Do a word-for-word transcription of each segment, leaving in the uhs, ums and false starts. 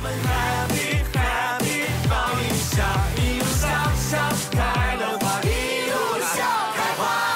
Happy Happy， 放一下，一路向上，开了花，一路向开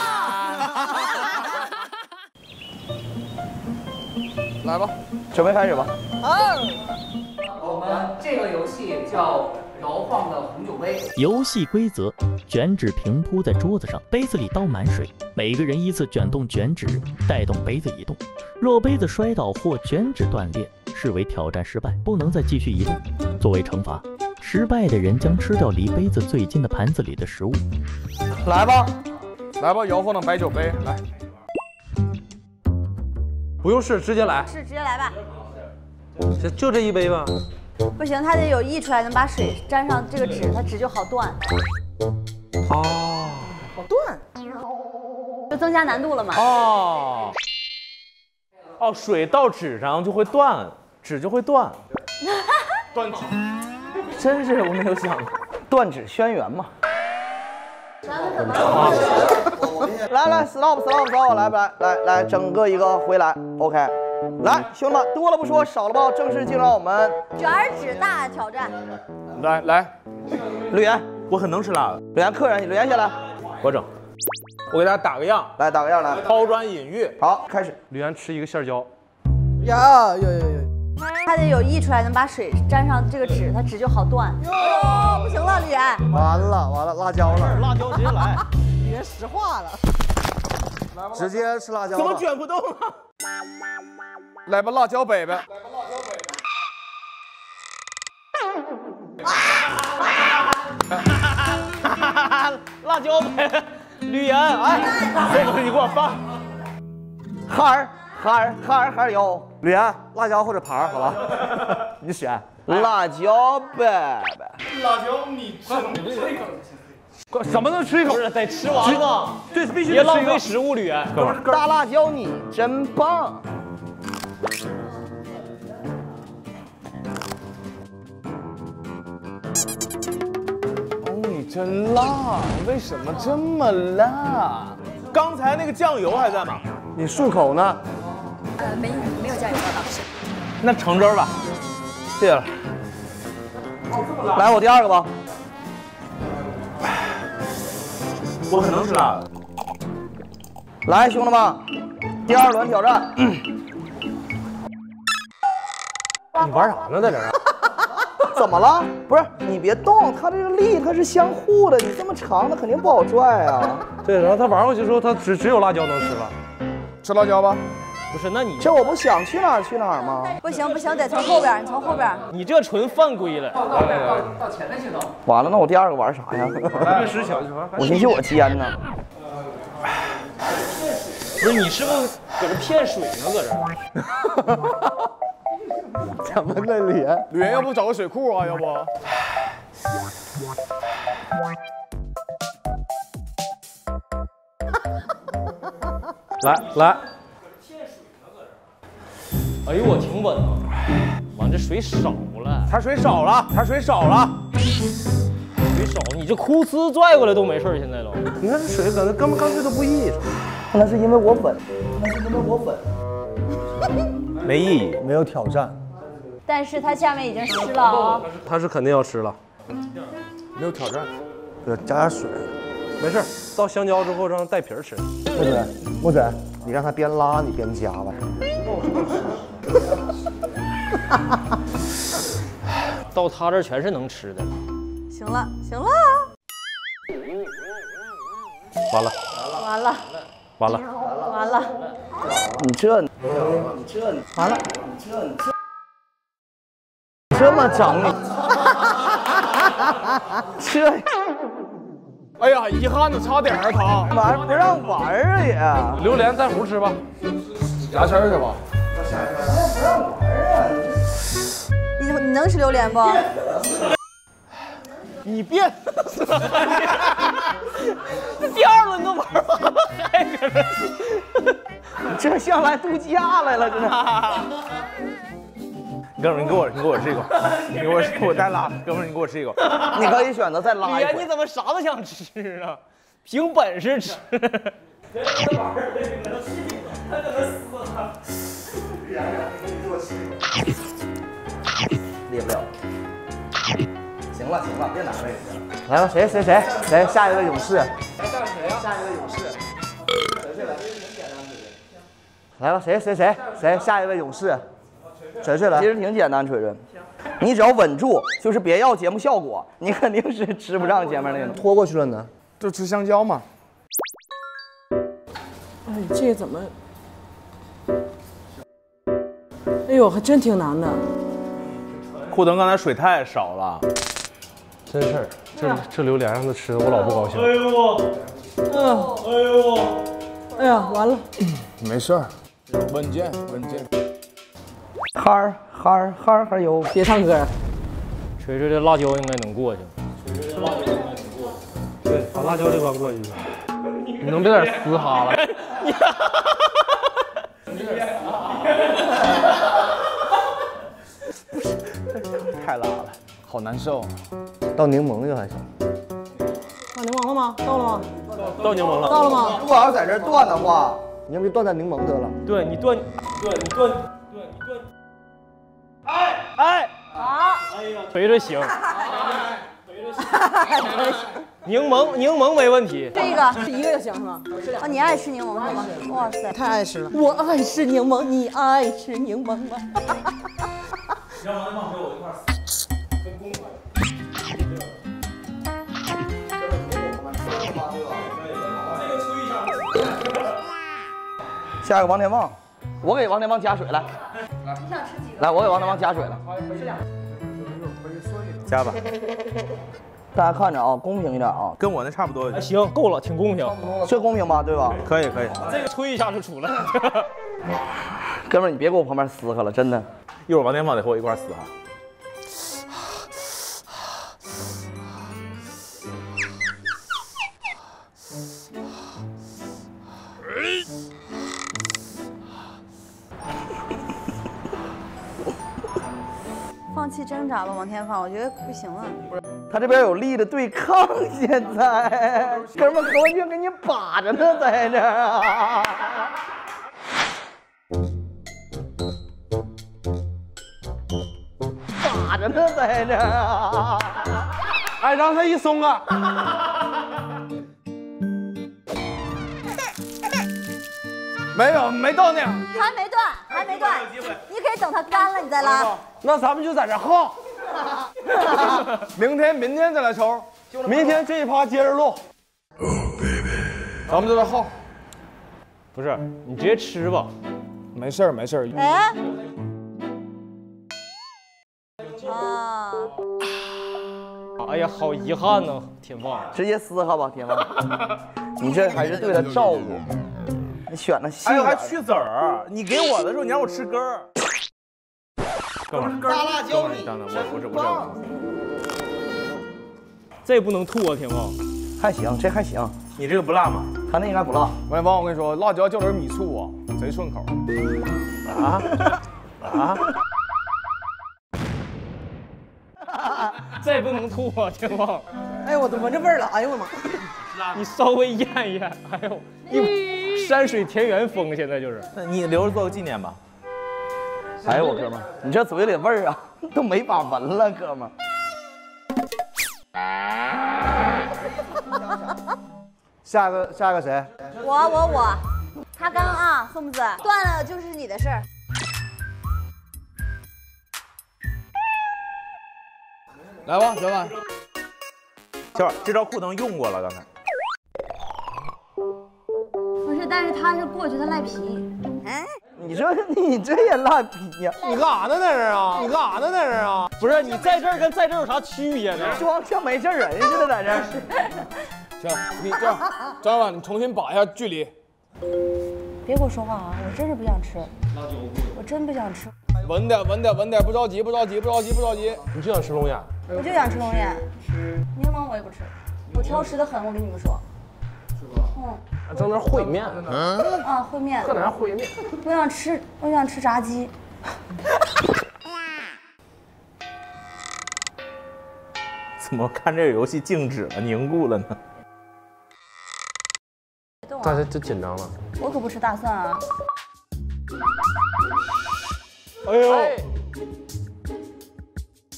花。 来吧，准备开始吧。 好，我们这个游戏叫摇晃的红酒杯。 游戏规则：卷纸平铺在桌子上，杯子里倒满水，每个人依次卷动卷纸，带动杯子移动。若杯子摔倒或卷纸断裂，视为挑战失败，不能再继续移动。作为惩罚，失败的人将吃掉离杯子最近的盘子里的食物。 来吧，来吧，摇晃的白酒杯，来。 不用试，直接来。 是直接来吧。 就就这一杯吧。 不行，它得有溢出来，能把水沾上这个纸，它纸就好断。 哦， 好断，就增加难度了嘛。 哦，哦，水到纸上就会断，纸就会断。 断纸， 真是我没有想过。 断纸轩辕嘛。 怎么来来 ，stop stop stop， 来来来来，整个一个回来 ，OK。来，兄弟们，多了不说，少了报，正式进入我们卷纸大挑战。 来来，吕岩， 我很能吃辣的。 吕岩客人，吕岩先来， 我整。我给大家打个样， 来打个样来。 抛砖引玉。 好，开始。 吕岩吃一个馅椒。 呀有有有。 它得有溢出来，能把水沾上这个纸，它纸就好断。哎呦，不行了，吕岩。 完了完了，辣椒了， 辣椒直接来。 吕岩石化了。 直接吃辣椒。 怎么卷不动啊？ 来吧，辣椒北北。来吧， 辣椒北北。吕岩，哎，这个你给我放。 哈儿哈儿哈儿哈儿有。吕岩，辣椒或者盘儿，好吧？你选。辣椒北北。 辣椒你吃这个。 什么都吃一口， 不是得吃完吗？ 对，必须别浪得吃一个费食物，吕岩。 哥们儿， 大辣椒你真棒。 哦，你真辣，为什么这么辣？刚才那个酱油还在吗？ 你漱口呢？ 呃，没没有酱油了，老师。 那橙汁儿吧。谢谢了。 来，我第二个吧。 我很能吃辣的。 来，兄弟们，第二轮挑战。 你玩啥呢，在这儿？ 怎么了？不是你别动，它这个力它是相互的，你这么长的肯定不好拽啊。 对，然后他玩过去之后，他只只有辣椒能吃了。吃辣椒吧。 不是，那你这我不想去哪儿去哪儿吗？ 不行不行，得从后边，你从后边。 你这纯犯规了。 到到到到前面去走。 完了，那我第二个玩啥呀？ 别使小我寻思我尖呢。 不是，你是不是搁这骗水呢？搁这儿。 怎么的，吕岩？ 吕岩，要不找个水库啊？要不？来来。 哎呦，我挺稳啊！完，这水少了， 他水少了，他水少了， 水少，你这哭呲拽过来都没事，现在都。 你看这水可能根本干脆都不意思。 那是因为我稳，那是因为我稳。 没意义， 没有挑战。 但是它下面已经湿了哦。 他是肯定要吃了， 没有挑战。对，加点水。 没事，倒香蕉之后让它带皮儿吃。 木嘴，木嘴，你让他边拉你边加吧。 到他这儿全是能吃的。 行了行了， 完了完了完了完了， 你这，你这，完了，你这，你这，这么整你，这， 哎呀，遗憾的差点儿他玩不让玩啊也。 榴莲在乎吃吧，牙签去吧。 不让玩啊！ 你你能吃榴莲不？ 你别，第二轮都玩完了，还搁这。 你这像来度假来了，真的。 哥们儿，你给我，你给我吃一口，你给我，给我带拉，哥们儿，你给我吃一口。 你可以选择再拉一哎， 回。 你怎么啥都想吃啊？凭本事吃。这玩意儿，他怎么死了？ 裂不了。行了行了，别拿位置了。来吧，谁谁谁谁下一个勇士？来上谁呀？下一个勇士。锤锤来，来吧，谁谁谁谁下一位勇士？锤锤来。其实挺简单，锤锤。你只要稳住，就是别要节目效果，你肯定是吃不上前面那个。拖过去了呢， 就吃香蕉嘛。 哎，这个怎么？哎呦，还真挺难的。 库腾刚才水太少了， 真事儿。这这榴莲让他吃，我老不高兴。 哎呦， 嗯， 哎呦， 哎呀，完了。 没事儿，稳健稳健。 哈儿哈儿哈儿哈儿哟！ 别唱歌。 锤锤的辣椒应该能过去。 对，把辣椒这关过去。你能别在这嘶哈了？ 太辣了，好难受。 到柠檬就还行。 到柠檬了吗？到了吗？ 到柠檬了。 到了吗？ 如果要在这断的话，你要不就断在柠檬得了。 对你断，对你断，对你断。哎哎好， 哎呀，锤锤行。柠檬柠檬没问题。 这个吃一个就行是吗？ 哦，你爱吃柠檬是吗？哇塞， 太爱吃了。我爱吃柠檬，你爱吃柠檬吗？ 让王一梦陪我一块儿死，跟公主。这个吹一下。 下一个王天旺，我给王天旺加水来。 你想吃几个？ 来，我给王天旺加水了。 加吧， 大家看着啊，公平一点啊， 跟我那差不多。 还行，够了，挺公平。 这公平吧？对吧？ 可以可以。 这个吹一下就出来。 哥们儿，你别给我旁边撕开了，真的。 一会儿王天放得和我一块儿死哈。 放弃挣扎吧，王天放，我觉得不行了。 他这边有力的对抗，现在哥们儿何文俊给你把着呢，在这儿啊。把着呢，在这儿啊！ 哎，让他一松啊！ 没有，没到那样。 还没断，还没断，你可以等它干了你再拉。 那咱们就在这耗， 明天明天再来抽， 明天这一趴接着录。 咱们就在耗。 不是，你直接吃吧。 没事儿没事儿。 哎，啊， 哎呀，好遗憾呐，天放。 直接撕哈吧，天王。你这还是对他照顾，你选的细哎呦，还点。 去籽儿！你给我的时候，你让我吃根儿。 哥们儿，大辣椒你等等，我不是不是。 这不能吐啊，天放。 还行，这还行。 你这个不辣吗？ 他那应该不辣。 王一芳，我跟你说，辣椒浇点米醋啊，贼顺口。 啊啊！ 这不能吐啊，天放。 哎呦，我都闻着味儿了。哎呦我的妈！ 你稍微咽一咽，哎呦，一山水田园风，现在就是。 那你留着做个纪念吧。 哎呦我哥们儿，你这嘴里味儿啊，都没法闻了，哥们儿。下个下个谁？ 我我我，他刚啊，宋子断了就是你的事儿。 来吧，小满。小满，这招库腾用过了，刚才。 不是，但是他是过去，他赖皮。哎， 你说你这也烂皮呀？ 你干啥呢在这儿啊？你干啥呢在这儿啊？ 不是你在这儿跟在这儿有啥区别呢？ 装像没事人似的在这儿。 行，你这样，张老板，你重新把一下距离。 别给我说话啊！我真是不想吃，我真不想吃， 稳点，稳点，稳点，不着急，不着急，不着急，不着急。 你就想吃龙眼？ 我就想吃龙眼，柠檬我也不吃，我挑食的很，我跟你们说。是吧？嗯。 整点烩面。 嗯。啊，烩面。 喝点烩面。 我想吃，我想吃炸鸡。 怎么看这个游戏静止了，凝固了呢？ 大家就紧张了。 我可不吃大蒜啊！ 哎呦，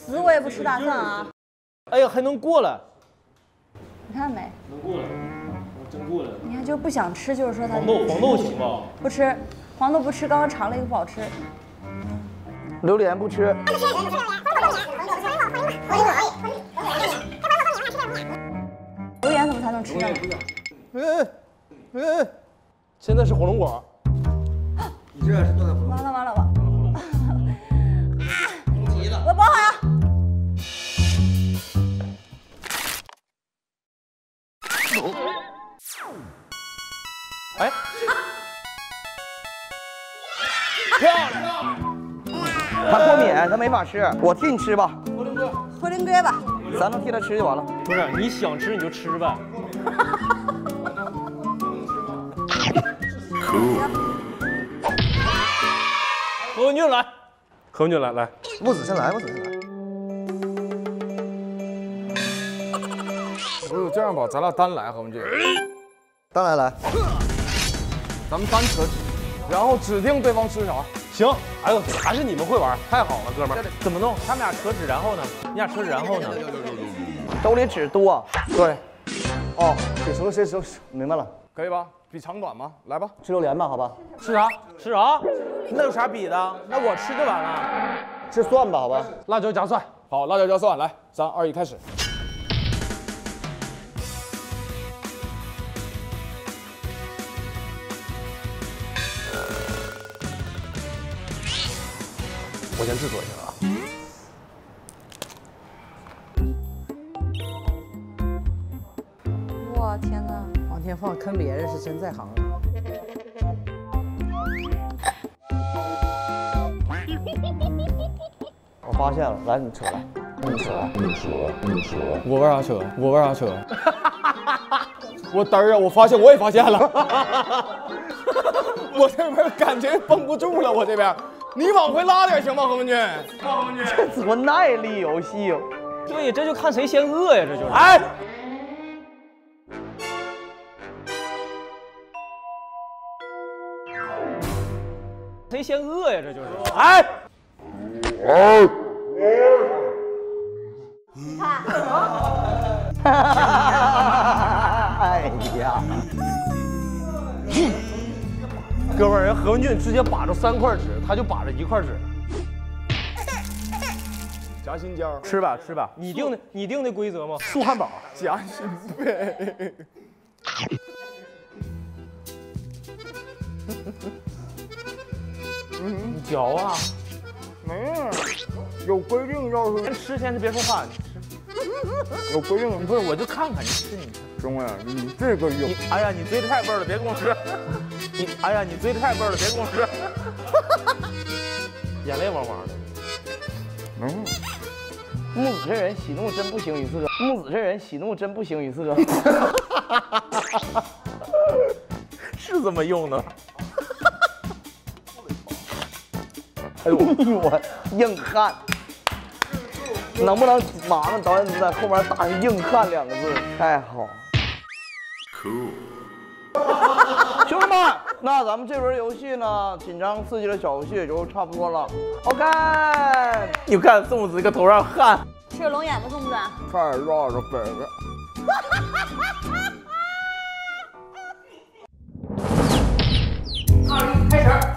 死我也不吃大蒜啊！ 哎呀，还能过来？ 你看没？ 能过来，真过来了。 你看就是不想吃，就是说他黄豆黄豆行吧？ 不吃，黄豆不吃，刚刚尝了一个不好吃。 榴莲不吃。 榴莲怎么才能吃呢？ 嗯嗯，现在是火龙果。 你这是断的。 完了完了完了！急了，我包好呀。 哎，漂亮！ 他过敏，他没法吃，我替你吃吧。 回灵龟吧， 咱能替他吃就完了。 不是，你想吃你就吃呗。何文俊来，何文俊来来， 木子先来，木子先来。 不是这样吧，咱俩单来，何文俊。 单来来， 咱们单扯指，然后指定对方吃啥。 行。哎呦，还是你们会玩，太好了，哥们儿。怎么弄？他们俩扯指，然后呢？你俩扯指，然后呢？ 兜里纸多。 对。 哦，给谁谁谁，明白了。 可以吧？比长短吗？来吧， 吃榴莲吧，好吧。 吃啥？吃啥？那有啥比的？那我吃就完了。 吃蒜吧，好吧。 辣椒加蒜。好，辣椒加蒜，来，三二一，开始。我先制作一下啊。 哇天哪！ 王天放坑别人是真在行了。 我发现了，来你扯来，你扯来，你扯，你扯。 我为啥扯？我为啥扯？我嘚儿啊！我发现，我也发现了。我这边感觉绷不住了，我这边。你往回拉点行吗，何文俊？何文俊， 这多耐力游戏哦！ 对，这就看谁先饿呀，这就是。 哎， 谁先饿呀，这就是。 哎， 哎呀， 哥们儿，人何文俊直接把着三块纸，他就把着一块纸。 夹心尖儿， 吃吧吃吧，你定的你定的规则吗？素汉堡， 夹心贝。 你嚼啊。 没有，有规定要是先吃，先别说话，你吃。 有规定， 你不是，我就看看你吃，你看。 兄弟，你这个有。 你哎呀，你追的太笨了，别跟我吃。你哎呀，你追的太笨了，别跟我吃。眼泪汪汪的。 嗯。 木子这人喜怒真不形于色。木子这人喜怒真不形于色。 是这么用的。 哎呦我硬汉，能不能麻烦导演组在后面打上“硬汉”两个字？太好。Cool。兄弟们，那咱们这轮游戏呢，紧张刺激的小游戏也就差不多了。OK。 你看粽子一个头上汗。 吃龙眼吗，粽子？ 太热了，北北。 二一开始。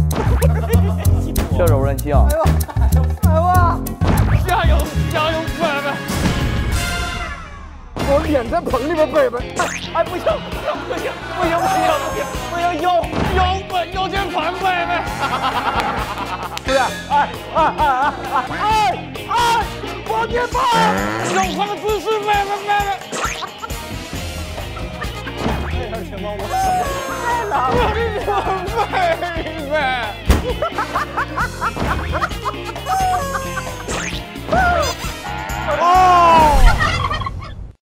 这柔韧性。哎呦， 哎呦！ 加油加油，贝贝！ 我脸在盆里边，贝贝。 哎，不行不行不行不行不行不行不行，腰腰本腰间盘，贝贝。 对呀，哎哎哎哎哎哎！王天放， 有换个姿势，贝贝贝贝。哎呀，天哪，我太难了。